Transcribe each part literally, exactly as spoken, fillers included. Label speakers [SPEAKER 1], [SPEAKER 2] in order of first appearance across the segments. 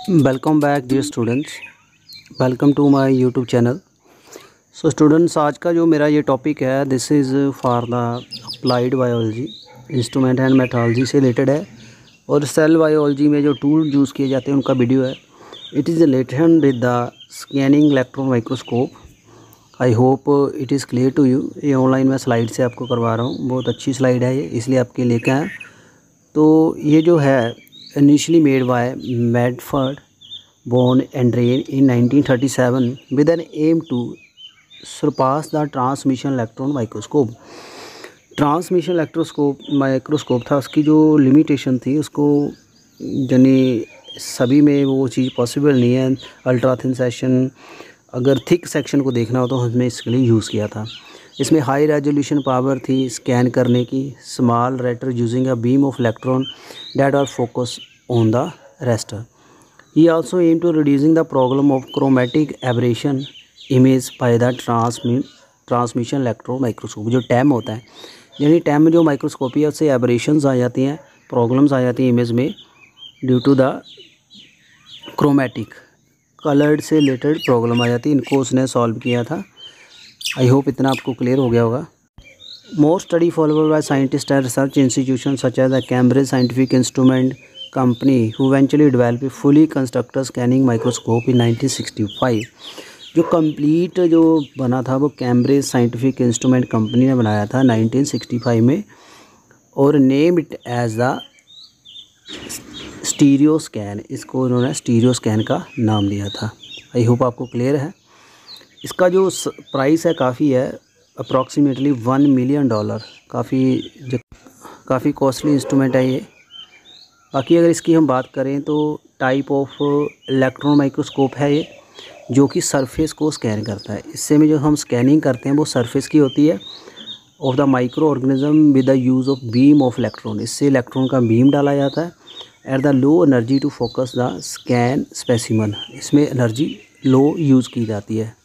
[SPEAKER 1] Welcome back dear students, welcome to my YouTube channel. So students, आज का जो मेरा ये टॉपिक है this is for the applied biology, instrument and metrology से रिलेटेड है। और सेल बायोलॉजी में जो टूल यूज़ किए जाते हैं उनका वीडियो है। It is related with the scanning electron microscope. I hope it is clear to you. ये ऑनलाइन मैं स्लाइड से आपको करवा रहा हूँ, बहुत अच्छी स्लाइड है ये, इसलिए आपके लेके आए। तो ये जो है initially made by Medford, born and reared in nineteen thirty-seven with an aim to surpass the transmission electron microscope। Transmission electroscope microscope था, उसकी जो लिमिटेशन थी उसको यानी सभी में वो चीज़ पॉसिबल नहीं है। अल्ट्रा थिन सेक्शन, अगर थिक सेक्शन को देखना हो तो हमने इसके लिए यूज़ किया था। इसमें हाई रेजोल्यूशन पावर थी स्कैन करने की। Small raster using a beam of electron that are focus on the raster. He also aim to reducing the problem of chromatic aberration image by the transmit transmission electron microscope. जो TEM होता है, यानी time में जो microscopy है उससे aberrations आ जाती हैं, प्रॉब्लम्स आ जाती हैं इमेज में due to the chromatic coloured से रिलेटेड प्रॉब्लम आ जाती है। इनको उसने सॉल्व किया था। आई होप इतना आपको क्लियर हो गया होगा। More study followed by scientist and research institution such as the Cambridge scientific instrument company who eventually develop fully constructed scanning microscope in nineteen sixty five. जो कंप्लीट जो बना था वो कैम्ब्रिज साइंटिफिक इंस्ट्रूमेंट कंपनी ने बनाया था nineteen sixty five में, और name it as the stereo scan. इसको उन्होंने स्टीरियो स्कैन का नाम दिया था। आई होप आपको क्लियर है। इसका जो प्राइस है काफ़ी है, अप्रॉक्सीमेटली वन मिलियन डॉलर। काफ़ी काफ़ी कॉस्टली इंस्ट्रूमेंट है ये। बाकी अगर इसकी हम बात करें तो टाइप ऑफ इलेक्ट्रॉन माइक्रोस्कोप है ये, जो कि सरफेस को स्कैन करता है। इससे में जो हम स्कैनिंग करते हैं वो सरफेस की होती है of the micro organism with the use of beam of electron. इससे इलेक्ट्रॉन का बीम डाला जाता है at the low energy to focus the scan specimen. इसमें एनर्जी लो यूज़ की जाती है।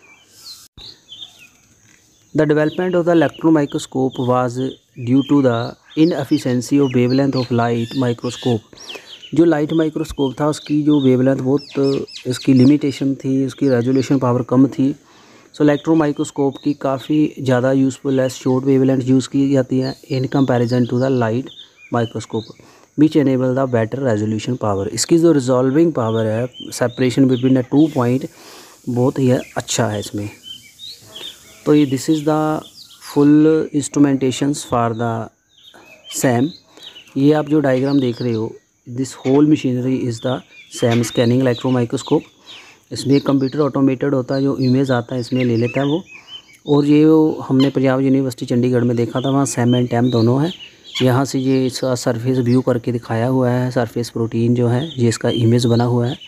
[SPEAKER 1] The development of the electron microscope was due to the inefficiency of wavelength of light microscope। जो लाइट माइक्रोस्कोप था उसकी जो वेवलेंथ बहुत इसकी लिमिटेशन थी, उसकी रेजोल्यूशन पावर कम थी। सो इलेक्ट्रॉन माइक्रोस्कोप की काफ़ी ज़्यादा यूज़फुल है, शॉर्ट वेवलेंथ यूज़ की जाती है in comparison to the light microscope which enable the better resolution power. इसकी जो रिजॉल्विंग पावर है, separation between the two point, बहुत ही अच्छा है इसमें। तो ये this is the full instrumentations for the SEM. ये आप जो डायग्राम देख रहे हो, this whole machinery is the SEM scanning electron microscope. इसमें कंप्यूटर ऑटोमेटेड होता है, जो इमेज आता है इसमें ले लेता है वो। और ये हमने पंजाब यूनिवर्सिटी चंडीगढ़ में देखा था, वहाँ सैम एंड टैम दोनों है। यहाँ से ये इसका सरफेस व्यू करके दिखाया हुआ है, सरफेस प्रोटीन जो है ये इसका इमेज बना हुआ है।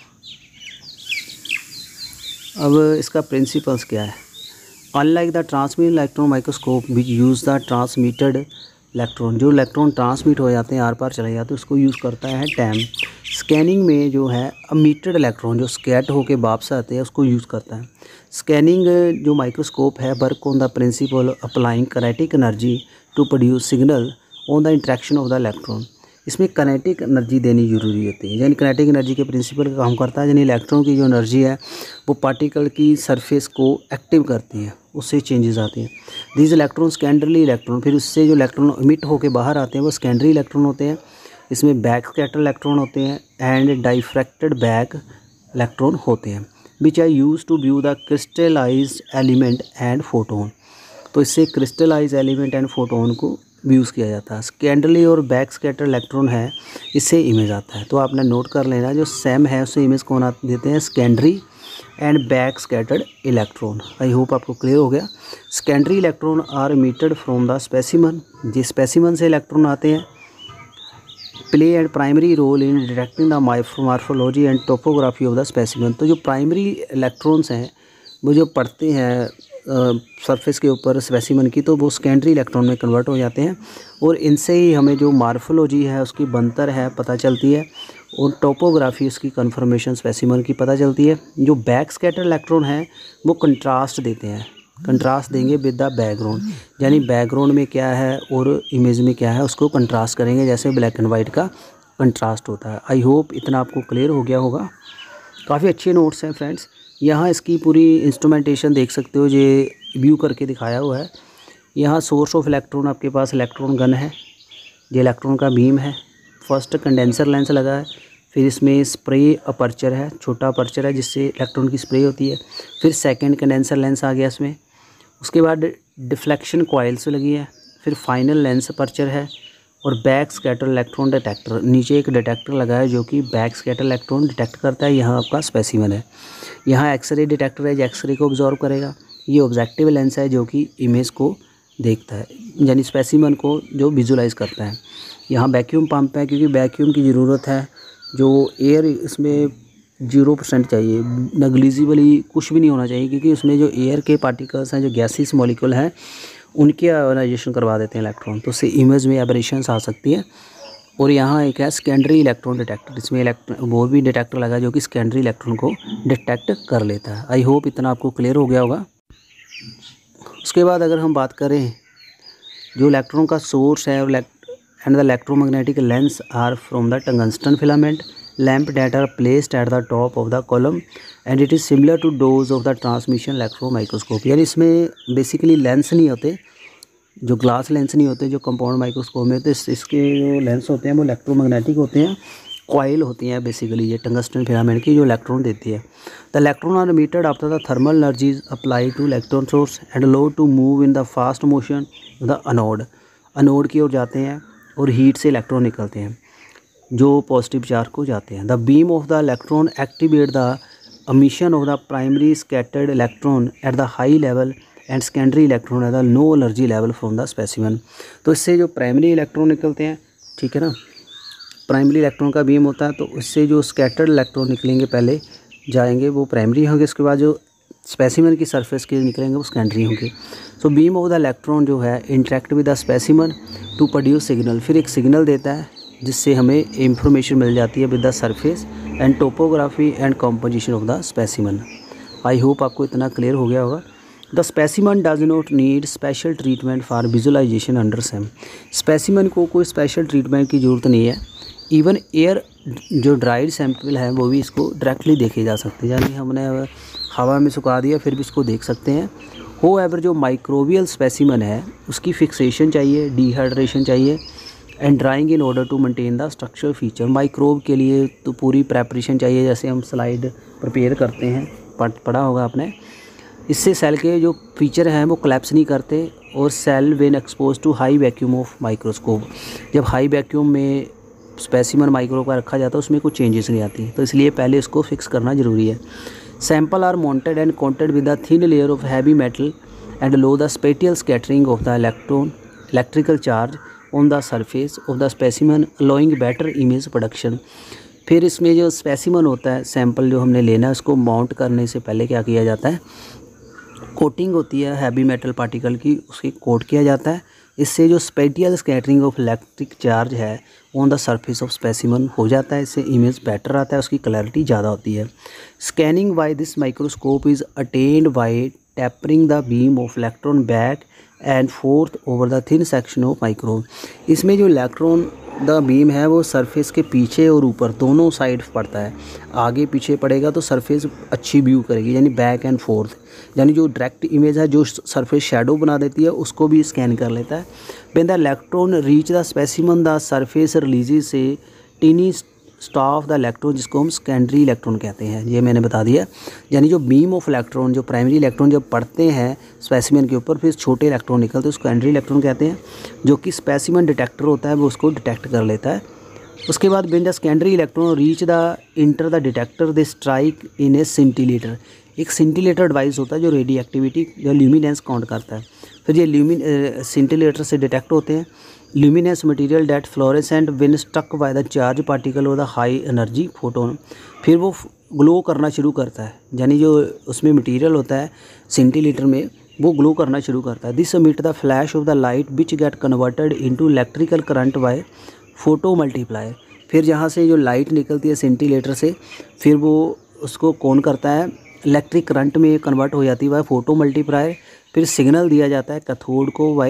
[SPEAKER 1] अब इसका प्रिंसिपल्स क्या है। Unlike the transmit electron microscope which use the transmitted electron, जो इलेक्ट्रॉन ट्रांसमिट हो जाते हैं, आर पार चले जाते हैं, उसको यूज़ करता है टैम। स्कैनिंग में जो है अमीटेड इलेक्ट्रॉन जो स्कैट होके वापस आते हैं उसको यूज़ करता है। स्कैनिंग जो माइक्रोस्कोप है work on the principle applying kinetic energy to produce signal on the interaction of the electron. इसमें काइनेटिक एनर्जी देनी जरूरी होती है, यानी काइनेटिक एनर्जी के प्रिंसिपल का काम करता है। यानी इलेक्ट्रॉन की जो एनर्जी है वो पार्टिकल की सरफेस को एक्टिव करती है, उससे चेंजेस आते हैं। दीज इलेक्ट्रॉन सेकेंडरी इलेक्ट्रॉन, फिर उससे जो इलेक्ट्रॉन इमिट होकर बाहर आते हैं वो सेकेंडरी इलेक्ट्रॉन होते हैं। इसमें बैक स्कैटर इलेक्ट्रॉन होते हैं एंड डाइफ्रैक्टेड बैक इलेक्ट्रॉन होते हैं which are use to view the crystallized element and photon. तो इससे क्रिस्टलाइज एलिमेंट एंड फोटोन को यूज़ किया जाता है। सेकेंडरी और बैक स्कैटर इलेक्ट्रॉन है, इससे इमेज आता है। तो आपने नोट कर लेना, जो सैम है उससे इमेज कौन देते हैं, secondary and back scattered electron. I hope आपको क्लियर हो गया। Secondary electron are emitted from the specimen, जिस स्पेसिमन से इलेक्ट्रॉन आते हैं। Play and primary role in detecting the morphology and topography of the specimen. तो जो प्राइमरी इलेक्ट्रॉन्स हैं वो जो पढ़ते हैं सरफेस के ऊपर स्पेसिमन की, तो वो सेकेंडरी इलेक्ट्रॉन में कन्वर्ट हो जाते हैं, और इनसे ही हमें जो मार्फोलॉजी है उसकी बनतर है पता चलती है, और टोपोग्राफी उसकी कन्फर्मेशन स्पेसिमन की पता चलती है। जो बैक स्कैटर इलेक्ट्रॉन है वो कंट्रास्ट देते हैं, कंट्रास्ट देंगे विद द बैकग्राउंड, यानी बैकग्राउंड में क्या है और इमेज में क्या है उसको कंट्रास्ट करेंगे, जैसे ब्लैक एंड वाइट का कंट्रास्ट होता है। आई होप इतना आपको क्लियर हो गया होगा। काफ़ी अच्छे नोट्स हैं फ्रेंड्स। यहाँ इसकी पूरी इंस्ट्रूमेंटेशन देख सकते हो, ये व्यू करके दिखाया हुआ है। यहाँ सोर्स ऑफ इलेक्ट्रॉन, आपके पास इलेक्ट्रॉन गन है, ये इलेक्ट्रॉन का बीम है। फर्स्ट कंडेंसर लेंस लगा है, फिर इसमें स्प्रे अपर्चर है, छोटा अपर्चर है जिससे इलेक्ट्रॉन की स्प्रे होती है। फिर सेकंड कंडेंसर लेंस आ गया इसमें। उसके बाद डिफ्लेक्शन कॉइल्स लगी है, फिर फाइनल लेंस अपर्चर है और बैक स्कैटर इलेक्ट्रॉन डिटेक्टर। नीचे एक डिटेक्टर लगा है जो कि बैक स्कैटर इलेक्ट्रॉन डिटेक्ट करता है। यहाँ आपका स्पेसिमन है। यहाँ एक्सरे डिटेक्टर है जो एक्सरे को ऑब्जॉर्व करेगा। ये ऑब्जेक्टिव लेंस है जो कि इमेज को देखता है, यानी स्पेसिमन को जो विजुलाइज करता है। यहाँ वैक्यूम पंप है क्योंकि वैक्यूम की ज़रूरत है। जो एयर इसमें जीरो परसेंट चाहिए, नेग्लिजिबली कुछ भी नहीं होना चाहिए, क्योंकि उसमें जो एयर के पार्टिकल्स हैं, जो गैसेस मॉलिक्यूल हैं, उनके आयोनाइजेशन करवा देते हैं इलेक्ट्रॉन, तो उससे इमेज में एबरेशंस आ सकती है। और यहाँ एक है सेकेंडरी इलेक्ट्रॉन डिटेक्टर, इसमें इलेक्ट्रॉन वो भी डिटेक्टर लगा है जो कि सेकेंडरी इलेक्ट्रॉन को डिटेक्ट कर लेता है। आई होप इतना आपको क्लियर हो गया होगा। उसके बाद अगर हम बात करें जो इलेक्ट्रॉन का सोर्स है and the electromagnetic lens are from the tungsten filament lamp that are placed at the top of the column and it is similar to those of the transmission electron microscope. यानी इसमें basically lens नहीं होते, जो glass lens नहीं होते, जो compound microscope में, तो इस, इसके जो लेंस होते हैं वो इलेक्ट्रोमैग्नेटिक होते हैं, कॉइल होती हैं बेसिकली ये टंगस्टन फिलामेंट की जो इलेक्ट्रॉन देती है। The electron are emitted after the thermal energies apply to electron source and allowed to move in the fast motion the anode. Anode की ओर जाते हैं और हीट से इलेक्ट्रॉन निकलते हैं जो पॉजिटिव चार्ज को जाते हैं। The beam of the electron activate the emission of the primary scattered electron at the high level and secondary electron at the no energy level from the specimen. तो इससे जो primary electron निकलते हैं, ठीक है ना, प्राइमरी इलेक्ट्रॉन का beam होता है, तो इससे जो स्कैटर्ड इलेक्ट्रॉन निकलेंगे पहले जाएंगे वो प्राइमरी होंगे, उसके बाद जो स्पेसिमन की सरफेस के निकलेंगे वो सेकेंडरी होंगे। So beam of the electron जो है interact with the specimen to produce signal, फिर एक सिग्नल देता है जिससे हमें इंफॉर्मेशन मिल जाती है with the surface and topography and composition of the specimen. I hope आपको इतना क्लियर हो गया होगा। The specimen does not need special treatment for visualization under SEM. Specimen को कोई स्पेशल ट्रीटमेंट की ज़रूरत नहीं है। इवन एयर जो ड्राइड सैंपल है वो भी इसको डायरेक्टली देखे जा सकते हैं, यानी हमने हवा में सुखा दिया फिर भी इसको देख सकते हैं। हो एवर जो माइक्रोबियल स्पेसिमन है उसकी फिक्सेशन चाहिए, डिहाइड्रेशन चाहिए and drying in order to maintain the structure feature. Microbe के लिए तो पूरी प्रेपरेशन चाहिए, जैसे हम स्लाइड प्रिपेयर करते हैं, पढ़ पढ़ा होगा आपने। इससे सेल के जो फीचर हैं वो कोलैप्स नहीं करते और cell when expose to high vacuum of microscope, जब हाई वैक्यूम में स्पेसिमन माइक्रो का रखा जाता है उसमें कोई चेंजेस नहीं आती, तो इसलिए पहले इसको फिक्स करना ज़रूरी है। Sample are mounted and coated with a thin layer of heavy metal and low the spatial scattering of the electron electrical charge on the surface of the specimen allowing better image production. फिर इसमें जो specimen होता है, sample जो हमने लेना है, उसको माउंट करने से पहले क्या किया जाता है, कोटिंग होती है हैवी मेटल पार्टिकल की, उसकी कोट किया जाता है। इससे जो spatial scattering of electric charge है on the surface of specimen हो जाता है, इससे इमेज बेटर आता है, उसकी क्लैरिटी ज़्यादा होती है। Scanning by this microscope is attend by tapering the beam of electron back and forth over the thin section of micro. इसमें जो इलेक्ट्रॉन द बीम है वो सरफेस के पीछे और ऊपर दोनों साइड पड़ता है। आगे पीछे पड़ेगा तो सरफेस अच्छी व्यू करेगी, यानी बैक एंड फोर्थ, यानी जो डायरेक्ट इमेज है जो सरफेस शैडो बना देती है उसको भी स्कैन कर लेता है। When the electron reach the specimen the surface releases से टीनी स्टाफ द इलेक्ट्रॉन, जिसको हम सेकेंडरी इलेक्ट्रॉन कहते हैं, ये मैंने बता दिया। यानी जो बीम ऑफ इलेक्ट्रॉन, जो प्राइमरी इलेक्ट्रॉन जब पड़ते हैं स्पेसिमन के ऊपर फिर छोटे इलेक्ट्रॉन निकलते हैं, उसको सेकेंडरी इलेक्ट्रॉन कहते हैं, जो कि स्पेसिमन डिटेक्टर होता है वो उसको डिटेक्ट कर लेता है। उसके बाद when the secondary electron reach the enter the detector they strike in a scintillator. एक सिंटिलेटर डिवाइस होता है जो रेडियो एक्टिविटी या ल्यूमिनेंस काउंट करता है। फिर ये ल्यूमिन सिंटिलेटर से डिटेक्ट होते हैं luminance material that fluorescent when struck by the charge particle और द हाई एनर्जी फोटोन। फिर वो ग्लो करना शुरू करता है, यानी जो उसमें मटेरियल होता है सिंटिलेटर में वो ग्लो करना शुरू करता है। This emit the flash of the light which get converted into electrical current by photomultiplier. फिर जहाँ से जो लाइट निकलती है सिंटिलेटर से फिर वो उसको कौन करता है, इलेक्ट्रिक करंट में कन्वर्ट हो जाती है बाय फोटो मल्टीप्लायर। फिर सिग्नल दिया जाता है कैथोड को by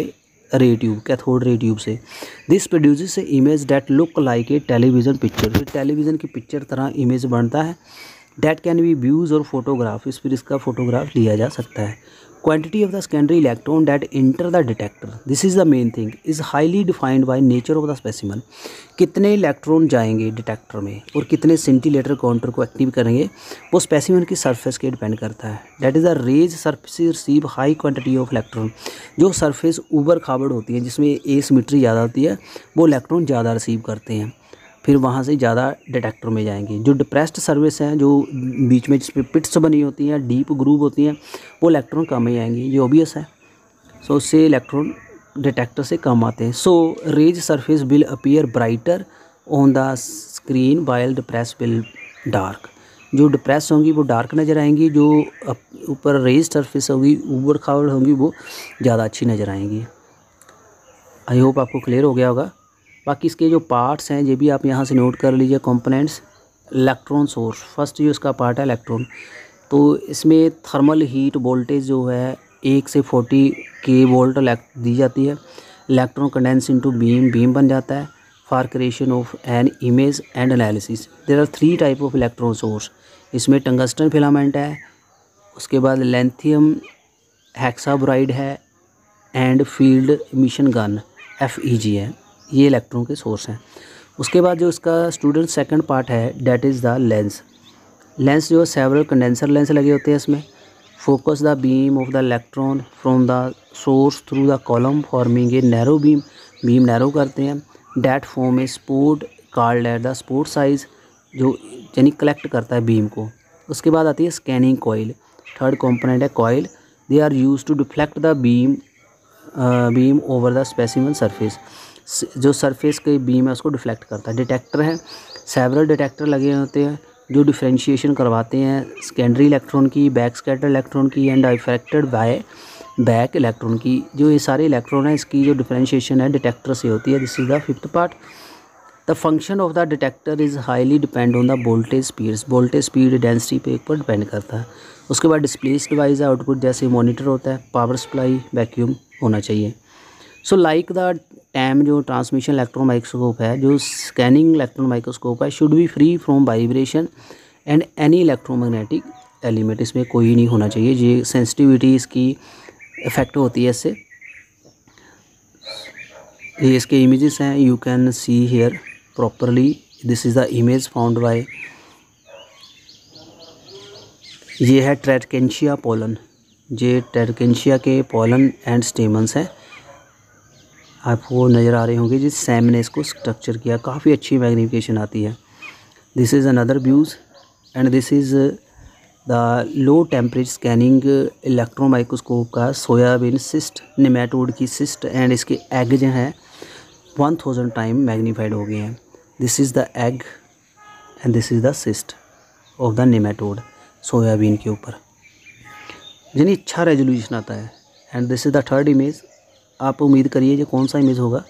[SPEAKER 1] ray tube, cathode ray tube से। This produces a image that look like a television picture, फिर टेलीविज़न की पिक्चर तरह इमेज बनता है। डैट कैन बी व्यूज़ और फोटोग्राफ, इस फिर इसका फोटोग्राफ लिया जा सकता है। Quantity of the secondary electron that enter the detector, this is the main thing, is highly defined by nature of the specimen. कितने इलेक्ट्रॉन जाएंगे डिटेक्टर में और कितने सेंटीमीटर काउंटर को एक्टिव करेंगे वो स्पेसिमन की सरफेस के डिपेंड करता है। That is the raised surface receive high quantity of electron, जो सरफेस ऊबर खाबड़ होती है जिसमें एसिमेट्री ज़्यादा होती है वो इलेक्ट्रॉन ज़्यादा रिसीव करते हैं, फिर वहाँ से ज़्यादा डिटेक्टर में जाएंगे। जो डिप्रेस्ड सर्विस हैं, जो बीच में जिसपे पिट्स बनी होती हैं, डीप ग्रूव होती हैं, वो इलेक्ट्रॉन कम ही आएंगी, ये ऑब्वियस है। सो उससे इलेक्ट्रॉन डिटेक्टर से कम आते हैं। So raised surface will appear brighter on the screen while depress will dark, जो डिप्रेस होंगी वो डार्क नज़र आएंगी, जो ऊपर रेज सरफेस होगी ऊपर खावड़ होंगी वो ज़्यादा अच्छी नज़र आएंगी। आई होप आपको क्लियर हो गया होगा। बाकी इसके जो पार्ट्स हैं ये भी आप यहाँ से नोट कर लीजिए। कंपोनेंट्स, इलेक्ट्रॉन सोर्स, फर्स्ट जो इसका पार्ट है इलेक्ट्रॉन, तो इसमें थर्मल हीट वोल्टेज जो है एक से फोर्टी के वोल्ट दी जाती है। Electron condense into beam, beam बन जाता है for creation of an image and analysis. There are three type of electron source, इसमें टंगस्टन फिलामेंट है, उसके बाद लिथियम हेक्साब्राइड है and field emission gun F E G है, ये इलेक्ट्रॉन के सोर्स हैं। उसके बाद जो इसका स्टूडेंट सेकंड पार्ट है that is the lens. Lens जो सेवरल कंडेंसर लेंस लगे होते हैं इसमें। Focus the beam of the electron from the source through the column forming a narrow beam, beam narrow करते हैं। That form a spot called at the spot size, जो यानी collect करता है बीम को। उसके बाद आती है स्कैनिंग कॉइल, थर्ड कंपोनेंट है coil. They are use to deflect the beam beam over the specimen surface, जो सरफेस के बीम है उसको डिफ्लेक्ट करता है। डिटेक्टर है, सेवरल डिटेक्टर लगे होते हैं जो डिफ्रेंशिएशन करवाते हैं सेकेंडरी इलेक्ट्रॉन की, बैक स्कैटर इलेक्ट्रॉन की and affected by back electron की। जो ये सारे इलेक्ट्रॉन है इसकी जो डिफ्रेंशिएशन है डिटेक्टर से होती है। This is the fifth part. The function of the detector is highly depend on the voltage speeds, voltage speed density पे ऊपर डिपेंड करता है। उसके बाद डिस्प्लेस डिवाइस है, आउटपुट जैसे मॉनिटर होता है, पावर सप्लाई, वैक्यूम होना चाहिए। सो लाइक द टैम जो ट्रांसमिशन इलेक्ट्रॉन माइक्रोस्कोप है, जो स्कैनिंग इलेक्ट्रॉन माइक्रोस्कोप है, should be free from vibration and any electromagnetic element, इसमें कोई नहीं होना चाहिए। ये सेंसिटिविटी इसकी इफेक्ट होती है इससे। ये इसके इमेजेस हैं, you can see here properly, this is the image found by, ये है ट्रैटकेंशिया पोलन, ये ट्रैटकेंशिया के पोलन एंड स्टेमन्स हैं, आपको नज़र आ रहे होंगे। जिस सैम ने इसको स्ट्रक्चर किया, काफ़ी अच्छी मैग्नीफिकेशन आती है। This is another views and this is the low temperature scanning electron microscope का सोयाबीन सिस्ट, नेमेटोड की सिस्ट एंड इसके एग जो हैं वन थाउजेंड टाइम मैग्नीफाइड हो गए हैं। This is the egg and this is the cyst of the nematode, soybean के ऊपर, यानी अच्छा रेजोल्यूशन आता है। And this is the third image, आप उम्मीद करिए ये कौन सा इमेज होगा।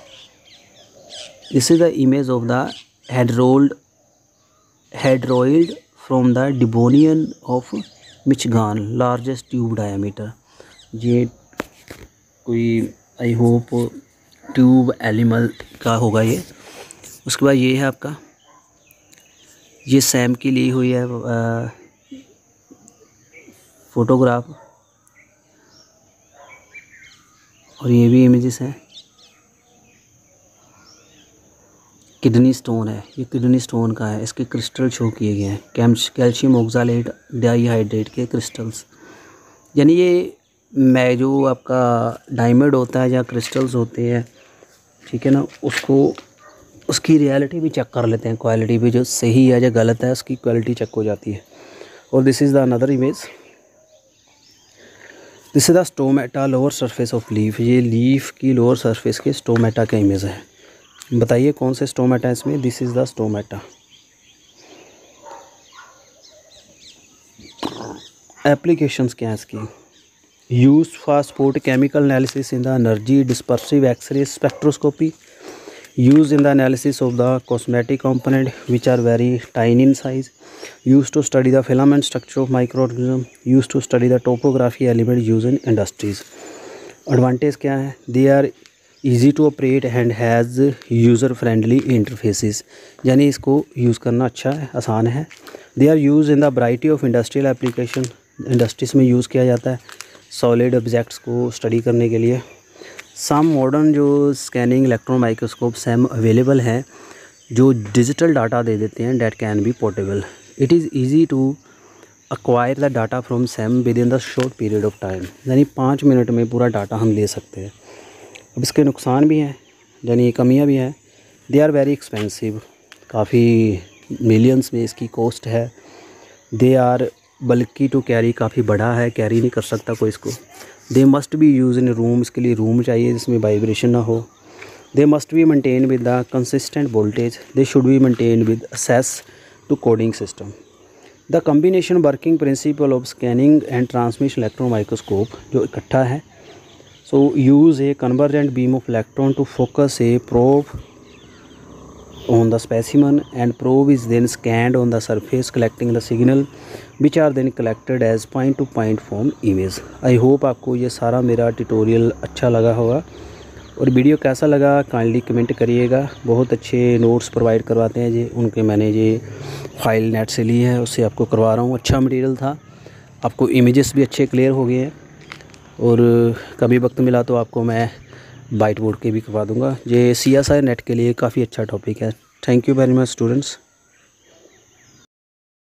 [SPEAKER 1] This is the image of the हेड्रोल्ड हेड्रोइड फ्रॉम द डिबोनियन of Michigan, largest tube diameter. ये कोई आई होप ट्यूब एनिमल का होगा ये। उसके बाद ये है आपका, ये सैम की ली हुई है फ़ोटोग्राफ, और ये भी इमेजेस हैं। किडनी स्टोन है, ये किडनी स्टोन का है, इसके क्रिस्टल शो किए गए हैं, कैल्शियम ऑक्सालेट डाईहाइड्रेट के क्रिस्टल्स, यानी ये मैं जो आपका डायमंड होता है या क्रिस्टल्स होते हैं, ठीक है ना, उसको उसकी रियलिटी भी चेक कर लेते हैं, क्वालिटी भी जो सही है या गलत है उसकी क्वालिटी चेक हो जाती है। और this is the another image, this is the stomata lower surface of leaf, ये लीफ की लोअर सरफेस के स्टोमेटा का इमेज है। बताइए कौन से स्टोमेटा है इसमें। This is the stomata. Applications क्या है इसकी। Use for support chemical analysis in the energy dispersive X-ray spectroscopy, used in the analysis of the cosmetic component which are very tiny in size, used to study the filament structure of microorganism, used to study the topography element used in industries। Advantage क्या है? They are easy to operate and has user friendly interfaces, यानी इसको use करना अच्छा है, आसान है। They are use in the variety of industrial application, industries में यूज़ किया जाता है सॉलिड ऑब्जेक्ट्स को स्टडी करने के लिए। सम मॉडर्न जो scanning electron microscope SEM available हैं जो डिजिटल डाटा दे देते हैं, that can be portable. It is easy to acquire the data from SEM within the short period of time, यानी पाँच मिनट में पूरा डाटा हम ले सकते हैं। अब इसके नुकसान भी हैं, यानी कमियां भी हैं। दे आर वेरी एक्सपेंसिव, काफ़ी मिलियंस में इसकी कॉस्ट है। They are bulky to carry, काफ़ी बड़ा है, कैरी नहीं कर सकता कोई इसको। They must be use in room, इसके लिए रूम चाहिए जिसमें वाइब्रेशन ना हो। They must be maintain with the consistent voltage, they should be maintain with access to cooling system. The combination working principle of scanning and transmission electron microscope जो इकट्ठा है। So use a convergent beam of electron to focus a probe on the specimen and probe is then scanned on the surface collecting the signal which are then collected as point to point form image। I hope आपको ये सारा मेरा tutorial अच्छा लगा होगा, और video कैसा लगा काइंडली कमेंट करिएगा। बहुत अच्छे नोट्स प्रोवाइड करवाते हैं जी, उनके मैंने ये फाइल नेट से ली है, उससे आपको करवा रहा हूँ। अच्छा मटेरियल था, आपको इमेजेस भी अच्छे क्लियर हो गए हैं, और कभी वक्त मिला तो आपको मैं वाइट बोर्ड के भी करवा दूंगा। ये सी एस आई नेट के लिए काफ़ी अच्छा टॉपिक है। Thank you very much students.